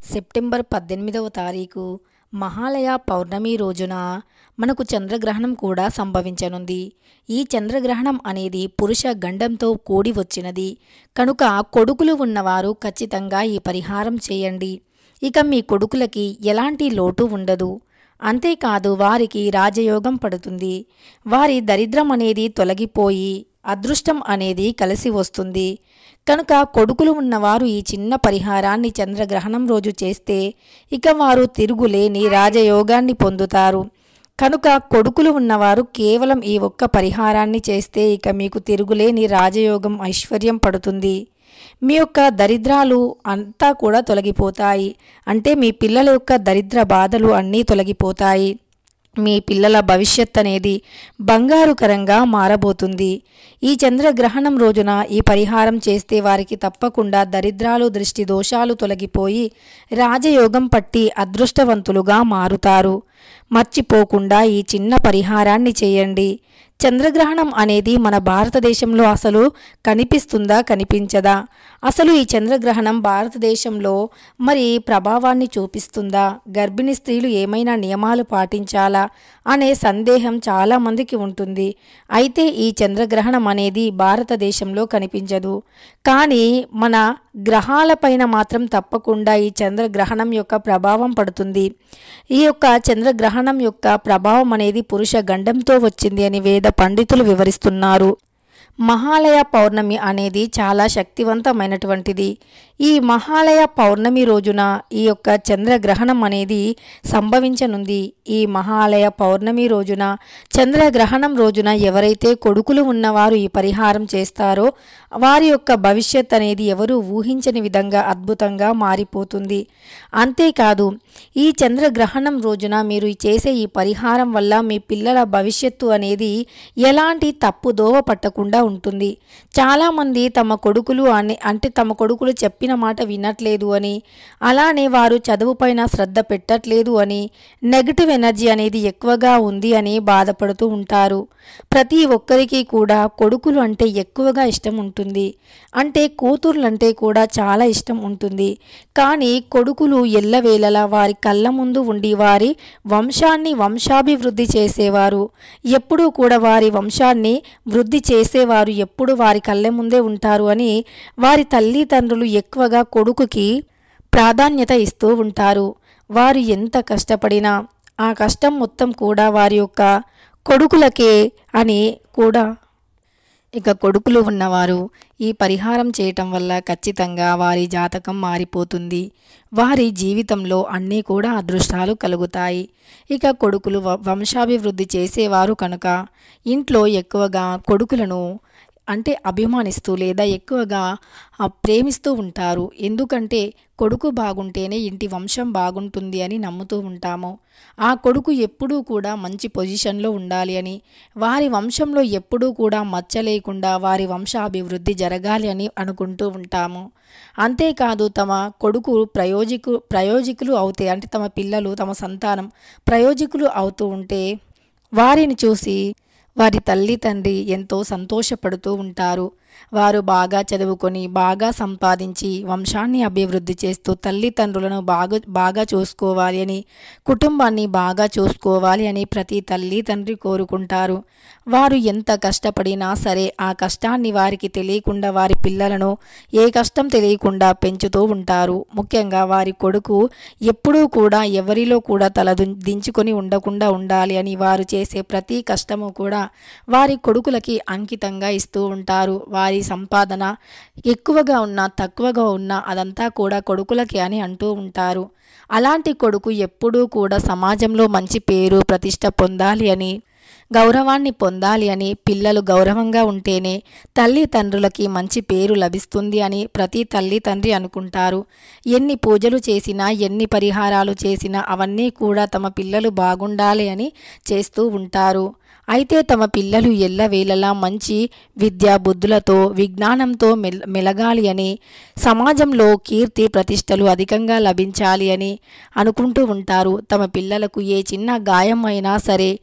September 18వ తారీఖు మహాలయ పౌర్ణమి రోజున మనకు చంద్రగ్రహణం కూడా సంభవించనుంది. ఈ చంద్రగ్రహణం అనేది పురుష గండంతో కూడి వచ్చినది కనుక కొడుకులు ఉన్నవారు ఖచ్చితంగా ఈ పరిహారం చేయండి. ఇక మీ కొడుకులకి ఎలాంటి లోటు ఉండదు. అంతేకాదు వారికి రాజయోగం పడుతుంది. వారి దరిద్రం అనేది తొలగిపోయి అదృష్టం అనేది కలిసి వస్తుంది. కనుక కొడుకులు ఉన్నవారు ఈ చిన్న పరిహారాన్ని చంద్రగ్రహణం రోజు చేస్తే ఇక వారు తిరుగులేని రాజయోగాన్ని పొందుతారు. కనుక కొడుకులు ఉన్నవారు కేవలం ఈ ఒక్క పరిహారాన్ని చేస్తే ఇక మీకు తిరుగులేని రాజయోగం ఐశ్వర్యం పడుతుంది. మీ యొక్క దరిద్రాలు అంతా కూడా తొలగిపోతాయి. అంటే మీ పిల్లల యొక్క దరిద్ర బాధలు అన్నీ తొలగిపోతాయి. మీ పిల్లల భవిష్యత్ అనేది బంగారుకరంగా మారబోతుంది. ఈ చంద్రగ్రహణం రోజున ఈ పరిహారం చేస్తే వారికి తప్పకుండా దరిద్రాలు దృష్టి దోషాలు తొలగిపోయి రాజయోగం పట్టి అదృష్టవంతులుగా మారుతారు. మర్చిపోకుండా ఈ చిన్న పరిహారాన్ని చేయండి. చంద్రగ్రహణం అనేది మన భారతదేశంలో అసలు కనిపిస్తుందా కనిపించదా? అసలు ఈ చంద్రగ్రహణం భారతదేశంలో మరి ప్రభావాన్ని చూపిస్తుందా? గర్భిణీ స్త్రీలు ఏమైనా నియమాలు పాటించాలా అనే సందేహం చాలామందికి ఉంటుంది. అయితే ఈ చంద్రగ్రహణం అనేది భారతదేశంలో కనిపించదు. కానీ మన గ్రహాలపైన మాత్రం తప్పకుండా ఈ చంద్రగ్రహణం యొక్క ప్రభావం పడుతుంది. ఈ యొక్క చంద్రగ్రహణం యొక్క ప్రభావం అనేది పురుష గండంతో వచ్చింది అని వేద పండితులు వివరిస్తున్నారు. మహాలయ పౌర్ణమి అనేది చాలా శక్తివంతమైనటువంటిది. ఈ మహాలయ పౌర్ణమి రోజున ఈ యొక్క చంద్రగ్రహణం అనేది సంభవించనుంది. ఈ మహాలయ పౌర్ణమి రోజున చంద్రగ్రహణం రోజున ఎవరైతే కొడుకులు ఉన్నవారు ఈ పరిహారం చేస్తారో వారి యొక్క భవిష్యత్ అనేది ఎవరు ఊహించని విధంగా అద్భుతంగా మారిపోతుంది. అంతేకాదు ఈ చంద్రగ్రహణం రోజున మీరు చేసే ఈ పరిహారం వల్ల మీ పిల్లల భవిష్యత్తు అనేది ఎలాంటి తప్పుదోవ పట్టకుండా ఉంటుంది. చాలామంది తమ కొడుకులు తమ కొడుకులు చెప్పిన మాట వినట్లేదు అని, అలానే వారు చదువుపైన శ్రద్ధ పెట్టట్లేదు అని, నెగటివ్ ఎనర్జీ అనేది ఎక్కువగా ఉంది అని బాధపడుతూ ఉంటారు. ప్రతి ఒక్కరికి కూడా కొడుకులు అంటే ఎక్కువగా ఇష్టం ఉంటుంది. అంటే కూతుర్లంటే కూడా చాలా ఇష్టం ఉంటుంది. కానీ కొడుకులు ఎల్లవేళలా వారి కళ్ళ ముందు ఉండి వారి వంశాభివృద్ధి చేసేవారు. ఎప్పుడూ కూడా వారి వంశాన్ని వృద్ధి చేసేవారు ఎప్పుడు వారి కళ్ళ ముందే ఉంటారు అని వారి తల్లిదండ్రులు ఎక్కువగా కొడుకుకి ప్రాధాన్యత ఇస్తూ ఉంటారు. వారు ఎంత కష్టపడినా ఆ కష్టం మొత్తం కూడా వారి యొక్క కొడుకులకే అని కూడా. ఇక కొడుకులు ఉన్నవారు ఈ పరిహారం చేయటం వల్ల ఖచ్చితంగా వారి జాతకం మారిపోతుంది. వారి జీవితంలో అన్నీ కూడా అదృష్టాలు కలుగుతాయి. ఇక కొడుకులు వంశాభివృద్ధి చేసేవారు కనుక ఇంట్లో ఎక్కువగా కొడుకులను అభిమానిస్తూ లేదా ఎక్కువగా ప్రేమిస్తూ ఉంటారు. ఎందుకంటే కొడుకు బాగుంటేనే ఇంటి వంశం బాగుంటుంది అని నమ్ముతూ ఉంటాము. ఆ కొడుకు ఎప్పుడూ కూడా మంచి పొజిషన్లో ఉండాలి అని, వారి వంశంలో ఎప్పుడూ కూడా మచ్చ లేకుండా వారి వంశాభివృద్ధి జరగాలి అని అనుకుంటూ ఉంటాము. అంతేకాదు తమ కొడుకు ప్రయోజకులు అవుతే తమ పిల్లలు తమ సంతానం ప్రయోజకులు అవుతూ ఉంటే వారిని చూసి వారి తల్లి తండ్రి ఎంతో సంతోషపడుతూ ఉంటారు. వారు బాగా చదువుకొని బాగా సంపాదించి వంశాన్ని అభివృద్ధి చేస్తూ తల్లిదండ్రులను బాగా చూసుకోవాలి అని, కుటుంబాన్ని బాగా చూసుకోవాలి అని ప్రతి తల్లి తండ్రి కోరుకుంటారు. వారు ఎంత కష్టపడినా సరే ఆ కష్టాన్ని వారికి తెలియకుండా వారి పిల్లలను ఏ కష్టం తెలియకుండా పెంచుతూ ఉంటారు. ముఖ్యంగా వారి కొడుకు ఎప్పుడూ కూడా ఎవరిలో కూడా తల దించుకొని ఉండకుండా ఉండాలి అని వారు చేసే ప్రతి కష్టము కూడా వారి కొడుకులకి అంకితంగా ఇస్తూ ఉంటారు. వారి సంపాదన ఎక్కువగా ఉన్నా తక్కువగా ఉన్నా అదంతా కూడా కొడుకులకి అని అంటూ ఉంటారు. అలాంటి కొడుకు ఎప్పుడూ కూడా సమాజంలో మంచి పేరు ప్రతిష్ట పొందాలి అని, గౌరవాన్ని పొందాలి అని, పిల్లలు గౌరవంగా ఉంటేనే తల్లిదండ్రులకి మంచి పేరు లభిస్తుంది అని ప్రతి తల్లి తండ్రి అనుకుంటారు. ఎన్ని పూజలు చేసినా ఎన్ని పరిహారాలు చేసినా అవన్నీ కూడా తమ పిల్లలు బాగుండాలి అని చేస్తూ ఉంటారు. అయితే తమ పిల్లలు ఎల్లవేళలా మంచి విద్యా బుద్ధులతో విజ్ఞానంతో మెలగాలి అని, సమాజంలో కీర్తి ప్రతిష్టలు అధికంగా లభించాలి అని అనుకుంటూ ఉంటారు. తమ పిల్లలకు ఏ చిన్న గాయం అయినా సరే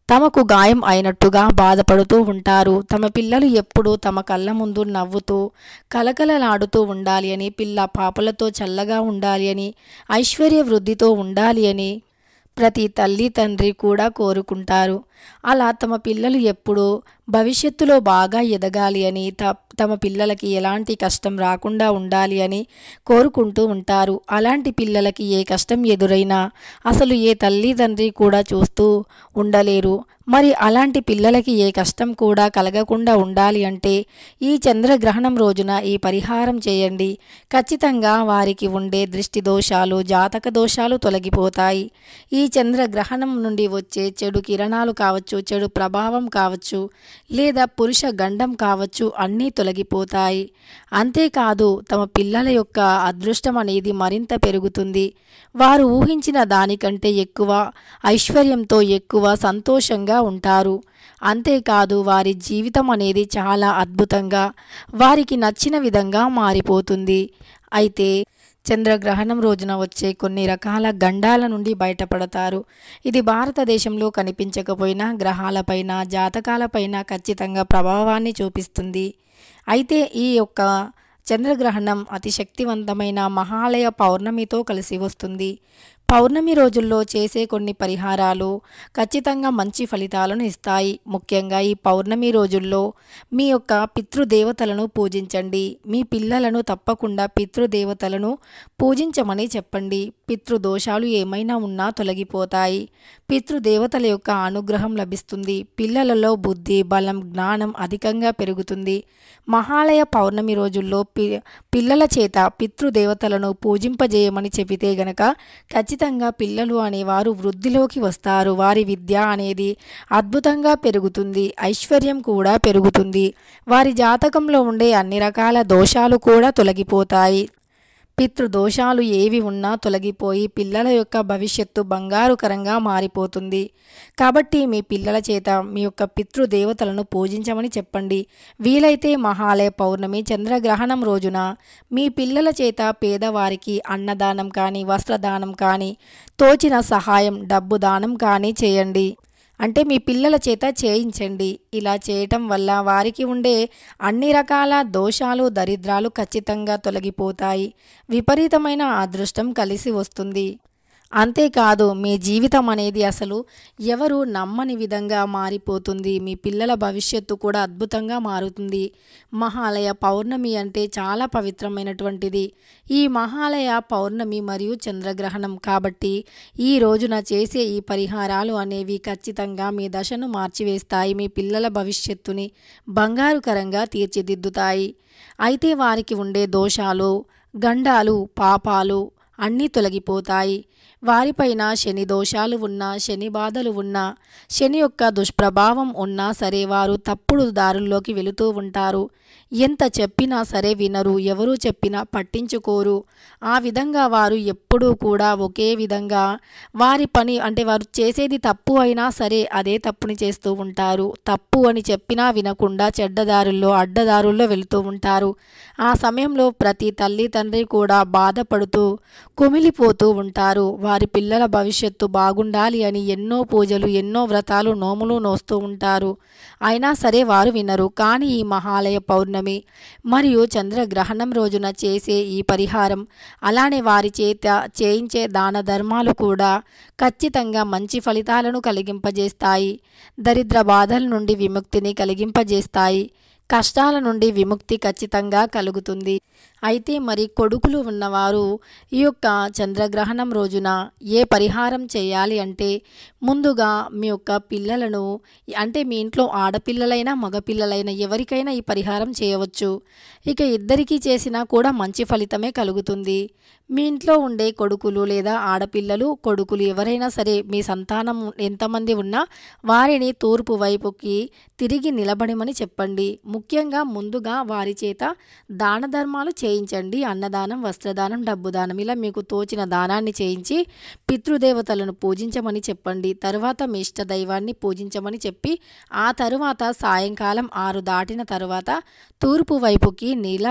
తమకు గాయం అయినట్టుగా బాధపడుతూ ఉంటారు. తమ పిల్లలు ఎప్పుడూ తమ కళ్ళ ముందు నవ్వుతూ కలకలలాడుతూ ఉండాలి అని, పిల్ల పాపలతో చల్లగా ఉండాలి అని, ఐశ్వర్య వృద్ధితో ఉండాలి అని ప్రతి తల్లి తండ్రి కూడా కోరుకుంటారు. అలా తమ పిల్లలు ఎప్పుడూ భవిష్యత్తులో బాగా ఎదగాలి అని, తమ పిల్లలకి ఎలాంటి కష్టం రాకుండా ఉండాలి అని కోరుకుంటూ ఉంటారు. అలాంటి పిల్లలకి ఏ కష్టం ఎదురైనా అసలు ఏ తల్లి తండ్రి కూడా చూస్తూ ఉండలేరు. మరి అలాంటి పిల్లలకి ఏ కష్టం కూడా కలగకుండా ఉండాలి అంటే ఈ చంద్రగ్రహణం రోజున ఈ పరిహారం చేయండి. ఖచ్చితంగా వారికి ఉండే దృష్టి దోషాలు, జాతక దోషాలు తొలగిపోతాయి. ఈ చంద్రగ్రహణం నుండి వచ్చే చెడు కిరణాలు కావచ్చు, చెడు ప్రభావం కావచ్చు, లేదా పురుష గండం కావచ్చు, అన్నీ తొలగిపోతాయి. అంతేకాదు తమ పిల్లల యొక్క అదృష్టం అనేది మరింత పెరుగుతుంది. వారు ఊహించిన దానికంటే ఎక్కువ ఐశ్వర్యంతో, ఎక్కువ సంతోషంగా ఉంటారు. అంతేకాదు వారి జీవితం అనేది చాలా అద్భుతంగా, వారికి నచ్చిన విధంగా మారిపోతుంది. అయితే చంద్రగ్రహణం రోజున వచ్చే కొన్ని రకాల గండాల నుండి బయటపడతారు. ఇది భారతదేశంలో కనిపించకపోయినా గ్రహాలపైన, జాతకాలపైన ఖచ్చితంగా ప్రభావాన్ని చూపిస్తుంది. అయితే ఈ యొక్క చంద్రగ్రహణం అతి శక్తివంతమైన మహాలయ పౌర్ణమితో కలిసి వస్తుంది. పౌర్ణమి రోజుల్లో చేసే కొన్ని పరిహారాలు ఖచ్చితంగా మంచి ఫలితాలను ఇస్తాయి. ముఖ్యంగా ఈ పౌర్ణమి రోజుల్లో మీ యొక్క పితృదేవతలను పూజించండి. మీ పిల్లలను తప్పకుండా పితృదేవతలను పూజించమని చెప్పండి. పితృదోషాలు ఏమైనా ఉన్నా తొలగిపోతాయి. పితృదేవతల యొక్క అనుగ్రహం లభిస్తుంది. పిల్లలలో బుద్ధి, బలం, జ్ఞానం అధికంగా పెరుగుతుంది. మహాలయ పౌర్ణమి రోజుల్లో పిల్లల చేత పితృదేవతలను పూజింపజేయమని చెబితే గనక ఖచ్చితంగా పిల్లలు అనేవారు వృద్ధిలోకి వస్తారు. వారి విద్య అనేది అద్భుతంగా పెరుగుతుంది. ఐశ్వర్యం కూడా పెరుగుతుంది. వారి జాతకంలో ఉండే అన్ని రకాల దోషాలు కూడా తొలగిపోతాయి. పితృదోషాలు ఏవి ఉన్నా తొలగిపోయి పిల్లల యొక్క భవిష్యత్తు బంగారుకరంగా మారిపోతుంది. కాబట్టి మీ పిల్లల చేత మీ యొక్క పితృదేవతలను పూజించమని చెప్పండి. వీలైతే మహాలయ పౌర్ణమి చంద్రగ్రహణం రోజున మీ పిల్లల చేత పేదవారికి అన్నదానం కానీ, వస్త్రదానం కానీ, తోచిన సహాయం, డబ్బు దానం కానీ చేయండి. అంటే మీ పిల్లల చేత చేయించండి. ఇలా చేయటం వల్ల వారికి ఉండే అన్ని రకాల దోషాలు, దరిద్రాలు ఖచ్చితంగా తొలగిపోతాయి. విపరీతమైన అదృష్టం కలిసి వస్తుంది. అంతేకాదు మీ జీవితం అనేది అసలు ఎవరు నమ్మని విధంగా మారిపోతుంది. మీ పిల్లల భవిష్యత్తు కూడా అద్భుతంగా మారుతుంది. మహాలయ పౌర్ణమి అంటే చాలా పవిత్రమైనటువంటిది. ఈ మహాలయ పౌర్ణమి మరియు చంద్రగ్రహణం కాబట్టి ఈ రోజున చేసే ఈ పరిహారాలు అనేవి ఖచ్చితంగా మీ దశను మార్చివేస్తాయి. మీ పిల్లల భవిష్యత్తుని బంగారుకరంగా తీర్చిదిద్దుతాయి. అయితే వారికి ఉండే దోషాలు, గండాలు, పాపాలు అన్నీ తొలగిపోతాయి. వారిపైన శని దోషాలు ఉన్నా, శని బాధలు ఉన్నా, శని యొక్క దుష్ప్రభావం ఉన్నా సరే వారు తప్పుడు దారుల్లోకి వెళుతూ ఉంటారు. ఎంత చెప్పినా సరే వినరు. ఎవరు చెప్పినా పట్టించుకోరు. ఆ విధంగా వారు ఎప్పుడూ కూడా ఒకే విధంగా వారి పని అంటే వారు చేసేది తప్పు అయినా సరే అదే తప్పుని చేస్తూ ఉంటారు. తప్పు అని చెప్పినా వినకుండా చెడ్డదారుల్లో, అడ్డదారుల్లో వెళుతూ ఉంటారు. ఆ సమయంలో ప్రతి తల్లి తండ్రి కూడా బాధపడుతూ కుమిలిపోతూ ఉంటారు. వారి పిల్లల భవిష్యత్తు బాగుండాలి అని ఎన్నో పూజలు, ఎన్నో వ్రతాలు, నోములు నోస్తూ ఉంటారు. అయినా సరే వారు వినరు. కానీ ఈ మహాలయ పౌర్ణమి మరియు చంద్రగ్రహణం రోజున చేసే ఈ పరిహారం, అలానే వారి చేత చేయించే దాన ధర్మాలు కూడా ఖచ్చితంగా మంచి ఫలితాలను కలిగింపజేస్తాయి. దరిద్ర బాధల నుండి విముక్తిని కలిగింపజేస్తాయి. కష్టాల నుండి విముక్తి ఖచ్చితంగా కలుగుతుంది. అయితే మరి కొడుకులు ఉన్నవారు ఈ యొక్క చంద్రగ్రహణం రోజున ఏ పరిహారం చేయాలి అంటే ముందుగా మీ యొక్క పిల్లలను అంటే మీ ఇంట్లో ఆడపిల్లలైనా మగపిల్లలైనా ఎవరికైనా ఈ పరిహారం చేయవచ్చు. ఇక ఇద్దరికీ చేసినా కూడా మంచి ఫలితమే కలుగుతుంది. మీ ఇంట్లో ఉండే కొడుకులు లేదా ఆడపిల్లలు, కొడుకులు ఎవరైనా సరే మీ సంతానం ఎంతమంది ఉన్నా వారిని తూర్పు వైపుకి తిరిగి నిలబడమని చెప్పండి. ముఖ్యంగా ముందుగా వారి చేత దాన ధర్మాలు చేయించండి. అన్నదానం, వస్త్రదానం, డబ్బు దానం ఇలా మీకు తోచిన దానాన్ని చేయించి పితృదేవతలను పూజించమని చెప్పండి. తరువాత మీ ఇష్ట దైవాన్ని పూజించమని చెప్పి ఆ తరువాత సాయంకాలం 6 దాటిన తరువాత తూర్పు వైపుకి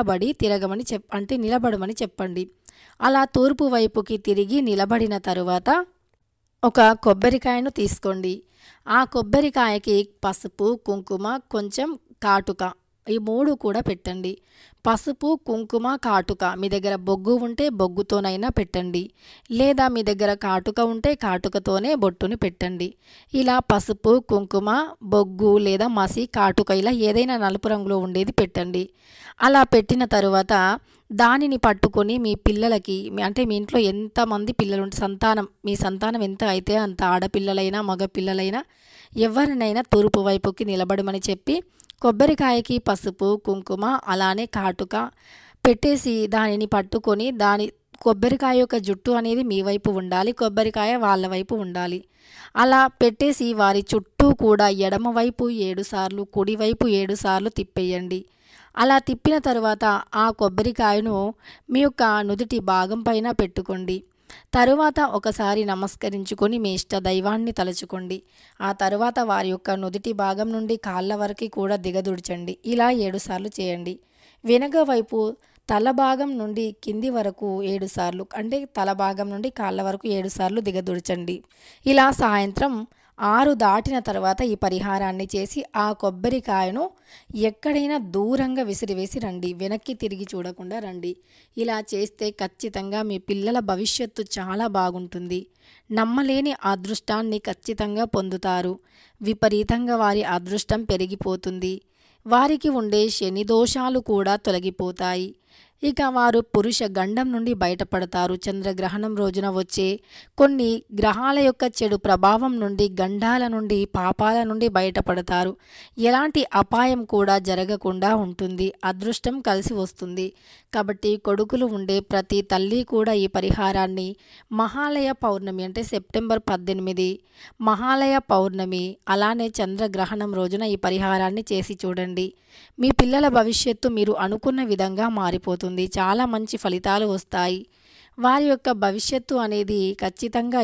నిలబడమని చెప్పండి. అలా తూర్పు వైపుకి తిరిగి నిలబడిన తరువాత ఒక కొబ్బరికాయను తీసుకోండి. ఆ కొబ్బరికాయకి పసుపు, కుంకుమ, కొంచెం కాటుక ఈ 3 కూడా పెట్టండి. పసుపు, కుంకుమ, కాటుక మీ దగ్గర బొగ్గు ఉంటే బొగ్గుతోనైనా పెట్టండి. లేదా మీ దగ్గర కాటుక ఉంటే కాటుకతోనే బొట్టుని పెట్టండి. ఇలా పసుపు, కుంకుమ, బొగ్గు లేదా మసి, కాటుక ఇలా ఏదైనా నలుపు రంగులో ఉండేది పెట్టండి. అలా పెట్టిన తరువాత దానిని పట్టుకొని మీ పిల్లలకి అంటే మీ ఇంట్లో ఎంతమంది పిల్లలు ఉంటే మీ సంతానం ఎంత అయితే అంత ఆడపిల్లలైనా మగ పిల్లలైనా ఎవరినైనా తూర్పు వైపుకి నిలబడమని చెప్పి కొబ్బరికాయకి పసుపు, కుంకుమ అలానే కాటుక పెట్టేసి దానిని పట్టుకొని కొబ్బరికాయ యొక్క జుట్టు అనేది మీ వైపు ఉండాలి, కొబ్బరికాయ వాళ్ళ వైపు ఉండాలి. అలా పెట్టేసి వారి చుట్టూ కూడా ఎడమవైపు 7 సార్లు, కుడివైపు 7 సార్లు తిప్పేయండి. అలా తిప్పిన తరువాత ఆ కొబ్బరికాయను మీ యొక్క నుదుటి భాగం పైన పెట్టుకోండి. తరువాత ఒకసారి నమస్కరించుకొని మీ ఇష్ట దైవాన్ని తలుచుకోండి. ఆ తరువాత వారి యొక్క నుదిటి భాగం నుండి కాళ్ళ వరకు కూడా దిగదుడిచండి. ఇలా 7 సార్లు చేయండి. వెనుక వైపు తల భాగం నుండి కింది వరకు 7 సార్లు అంటే తల భాగం నుండి కాళ్ళ వరకు 7 సార్లు దిగదుడిచండి. ఇలా సాయంత్రం 6 దాటిన తర్వాత ఈ పరిహారాన్ని చేసి ఆ కొబ్బరికాయను ఎక్కడైనా దూరంగా విసిరివేసి రండి. వెనక్కి తిరిగి చూడకుండా రండి. ఇలా చేస్తే ఖచ్చితంగా మీ పిల్లల భవిష్యత్తు చాలా బాగుంటుంది. నమ్మలేని అదృష్టాన్ని ఖచ్చితంగా పొందుతారు. విపరీతంగా వారి అదృష్టం పెరిగిపోతుంది. వారికి ఉండే శని దోషాలు కూడా తొలగిపోతాయి. ఇక వారు పురుష గండం నుండి బయటపడతారు. చంద్రగ్రహణం రోజున వచ్చే కొన్ని గ్రహాల యొక్క చెడు ప్రభావం నుండి, గండాల నుండి, పాపాల నుండి బయటపడతారు. ఎలాంటి అపాయం కూడా జరగకుండా ఉంటుంది. అదృష్టం కలిసి వస్తుంది. కాబట్టి కొడుకులు ఉండే ప్రతి తల్లి కూడా ఈ పరిహారాన్ని మహాలయ పౌర్ణమి అంటే సెప్టెంబర్ 18 మహాలయ పౌర్ణమి అలానే చంద్రగ్రహణం రోజున ఈ పరిహారాన్ని చేసి చూడండి. మీ పిల్లల భవిష్యత్తు మీరు అనుకున్న విధంగా మారిపోతుంది. చాలా మంచి ఫలితాలు వస్తాయి. వారి యొక్క భవిష్యత్తు అనేది ఖచ్చితంగా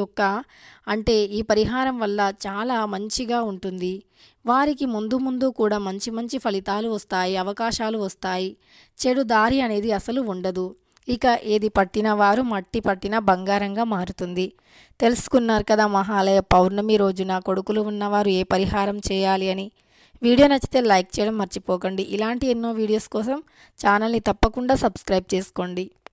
ఈ పరిహారం వల్ల చాలా మంచిగా ఉంటుంది. వారికి ముందు కూడా మంచి మంచి ఫలితాలు వస్తాయి, అవకాశాలు వస్తాయి. చెడు దారి అనేది అసలు ఉండదు. ఇక ఏది పట్టిన వారు మట్టి పట్టిన బంగారంగా మారుతుంది. తెలుసుకున్నారు కదా మహాలయ పౌర్ణమి రోజున కొడుకులు ఉన్నవారు ఏ పరిహారం చేయాలి అని. వీడియో నచ్చితే లైక్ చేయడం మర్చిపోకండి. ఇలాంటి ఎన్నో వీడియోస్ కోసం ఛానల్ని తప్పకుండా సబ్స్క్రైబ్ చేసుకోండి.